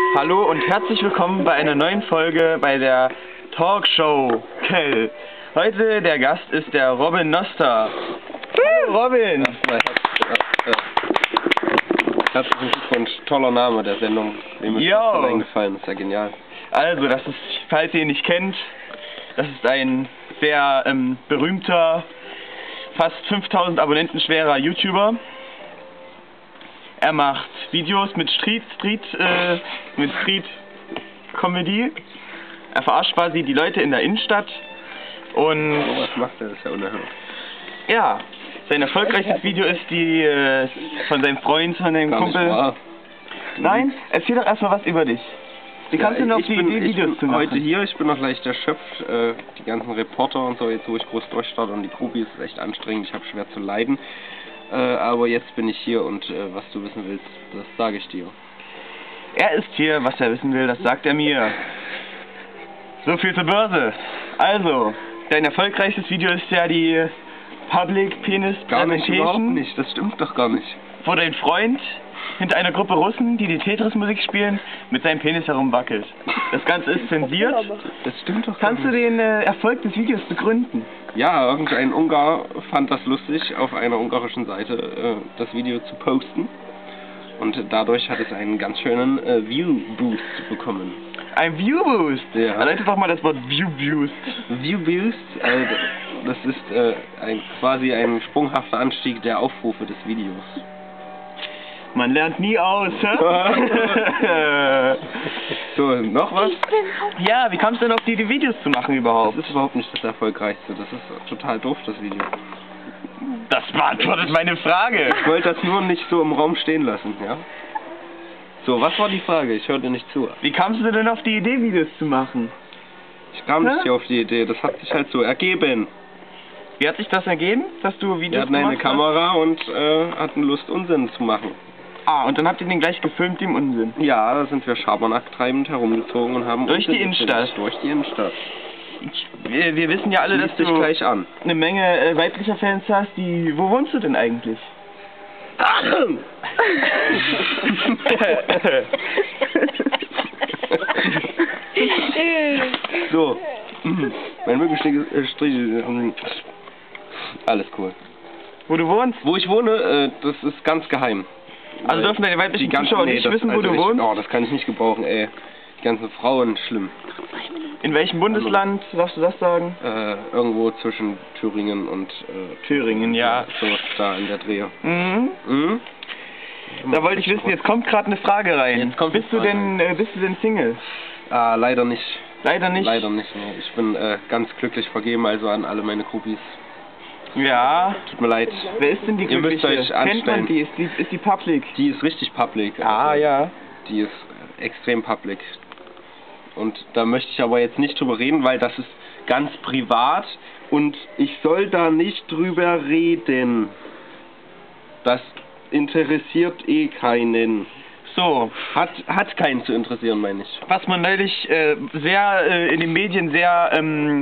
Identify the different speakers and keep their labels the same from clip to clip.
Speaker 1: Hallo und herzlich willkommen bei einer neuen Folge bei der Talkshow Kell. Heute der Gast ist der Robin Noster. Hallo Robin!
Speaker 2: Herzlichen Glückwunsch, toller Name der Sendung. Mir ist das eingefallen, das ist ja genial.
Speaker 1: Also, das ist, falls ihr ihn nicht kennt, das ist ein sehr berühmter, fast 5000 Abonnenten schwerer YouTuber. Er macht Videos mit Street Comedy. Er verarscht quasi die Leute in der Innenstadt. Und
Speaker 2: was macht er? Das ist ja unerhört.
Speaker 1: Ja, sein erfolgreichstes Video ist die von seinem Freund, von dem Kumpel. Nein, erzähl doch erstmal was über dich. Wie kannst du noch die Idee, Videos zu machen?
Speaker 2: Heute hier, ich bin noch leicht erschöpft. Die ganzen Reporter und so, jetzt wo ich groß durchstarte und die Probi ist echt anstrengend, ich habe schwer zu leiden. Aber jetzt bin ich hier und was du wissen willst, das sage ich dir.
Speaker 1: Er ist hier, was er wissen will, das sagt er mir. So viel zur Börse. Also, dein erfolgreichstes Video ist ja die Public Penis
Speaker 2: Gar nicht,
Speaker 1: Presentation.
Speaker 2: überhaupt nicht, das stimmt doch gar nicht.
Speaker 1: Wo dein Freund hinter einer Gruppe Russen, die die Tetris-Musik spielen, mit seinem Penis herumwackelt. Das Ganze ist zensiert.
Speaker 2: Das stimmt doch gar nicht.
Speaker 1: Kannst du den Erfolg des Videos begründen?
Speaker 2: Ja, irgendein Ungar fand das lustig, auf einer ungarischen Seite das Video zu posten. Und dadurch hat es einen ganz schönen View-Boost bekommen.
Speaker 1: Ein View-Boost?
Speaker 2: Ja.
Speaker 1: Erläutert doch mal das Wort View-Boost.
Speaker 2: View-Boost, das ist quasi ein sprunghafter Anstieg der Aufrufe des Videos.
Speaker 1: Man lernt nie aus, hä?
Speaker 2: So, noch was?
Speaker 1: Ja, wie kamst du denn auf die Videos zu machen überhaupt?
Speaker 2: Das ist überhaupt nicht das Erfolgreichste, das ist total doof, das Video.
Speaker 1: Das beantwortet meine Frage.
Speaker 2: Ich wollte das nur nicht so im Raum stehen lassen, ja? So, was war die Frage? Ich hörte nicht zu.
Speaker 1: Wie kamst du denn auf die Idee, Videos zu machen?
Speaker 2: Ich kam nicht hier auf die Idee, das hat sich halt so ergeben.
Speaker 1: Wie hat sich das ergeben, dass du Videos
Speaker 2: gemacht hast? Wir hatten eine Kamera und hatten Lust, Unsinn zu machen.
Speaker 1: Ah, und dann habt ihr den gleich gefilmt, im Unsinn?
Speaker 2: Ja, da sind wir Schabernack treibend herumgezogen und haben
Speaker 1: durch die Innenstadt.
Speaker 2: Durch die Innenstadt.
Speaker 1: Wir wissen ja alle, dass du
Speaker 2: gleich an.
Speaker 1: Eine Menge weiblicher Fans hast, die... Wo wohnst du denn eigentlich?
Speaker 2: So, mein Mückenstich alles cool.
Speaker 1: Wo du wohnst?
Speaker 2: Wo ich wohne, das ist ganz geheim.
Speaker 1: Also dürfen deine weiblichen Zuschauer nicht wissen, wo du wohnst?
Speaker 2: Oh, das kann ich nicht gebrauchen, ey. Die ganzen Frauen, schlimm.
Speaker 1: In welchem Bundesland, darfst du das sagen?
Speaker 2: Irgendwo zwischen Thüringen und...
Speaker 1: Thüringen, ja.
Speaker 2: So, da in der Drehe.
Speaker 1: Mhm. Mhm. Da wollte ich wissen, jetzt kommt gerade eine Frage rein. Bist du denn Single?
Speaker 2: Ah, leider nicht.
Speaker 1: Leider nicht?
Speaker 2: Leider nicht, nee. Ich bin ganz glücklich vergeben, also an alle meine Groupies.
Speaker 1: Ja.
Speaker 2: Tut mir leid.
Speaker 1: Wer ist denn die Glückliche?
Speaker 2: Ihr müsst euch anstellen.
Speaker 1: Kennt man die? Ist die public?
Speaker 2: Die ist richtig public.
Speaker 1: Ah, also, ja.
Speaker 2: Die ist extrem public. Und da möchte ich aber jetzt nicht drüber reden, weil das ist ganz privat und ich soll da nicht drüber reden. Das interessiert eh keinen.
Speaker 1: So.
Speaker 2: Hat keinen zu interessieren, meine ich.
Speaker 1: Was man neulich sehr in den Medien sehr in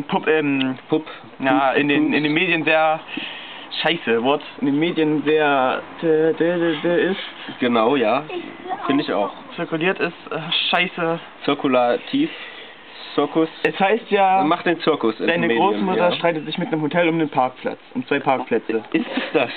Speaker 1: den Medien sehr scheiße Wort in den Medien sehr ist.
Speaker 2: Genau, ja. Finde ich auch.
Speaker 1: Zirkuliert ist scheiße.
Speaker 2: Zirkulativ. Zirkus.
Speaker 1: Es heißt ja.
Speaker 2: Mach den Zirkus.
Speaker 1: Deine Großmutter streitet sich mit einem Hotel um den Parkplatz. Um 2 Parkplätze.
Speaker 2: Ist es das?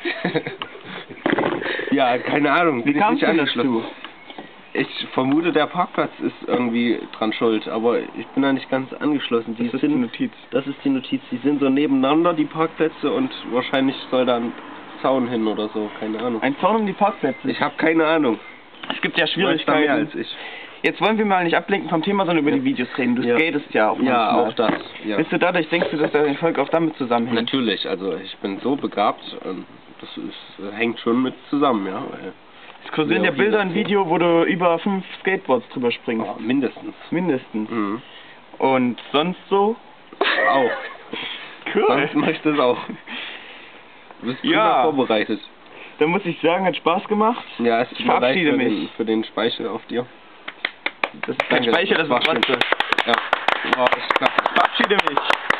Speaker 2: Ja, keine Ahnung.
Speaker 1: Wie kamst du dazu?
Speaker 2: Ich vermute, der Parkplatz ist irgendwie dran schuld, aber ich bin da nicht ganz angeschlossen.
Speaker 1: Das ist die Notiz.
Speaker 2: Das ist die Notiz. Die sind so nebeneinander, die Parkplätze, und wahrscheinlich soll da ein Zaun hin oder so. Keine Ahnung.
Speaker 1: Ein Zaun um die Parkplätze?
Speaker 2: Ich habe keine Ahnung.
Speaker 1: Es gibt ja Schwierigkeiten.
Speaker 2: Mehr als ich.
Speaker 1: Jetzt wollen wir mal nicht ablenken vom Thema, sondern über die Videos reden. Du skatest ja auch manchmal.
Speaker 2: Ja, auch das. Ja.
Speaker 1: Bist du dadurch, denkst du, dass der Erfolg auch damit zusammenhängt?
Speaker 2: Natürlich, also ich bin so begabt, das hängt schon mit zusammen, ja.
Speaker 1: Es kursieren ja Bilder im Video, wo du über 5 Skateboards drüber springst.
Speaker 2: Oh, mindestens.
Speaker 1: Mindestens.
Speaker 2: Mhm.
Speaker 1: Und sonst so?
Speaker 2: Auch.
Speaker 1: Cool.
Speaker 2: Sonst mache ich das auch. Du bist prima vorbereitet.
Speaker 1: Da muss ich sagen, hat Spaß gemacht.
Speaker 2: Ja,
Speaker 1: ich verabschiede mich.
Speaker 2: Für den Speichel auf dir.
Speaker 1: Das ist kein Speichel, das ist Matze.
Speaker 2: Ja. Wow, ich verabschiede mich.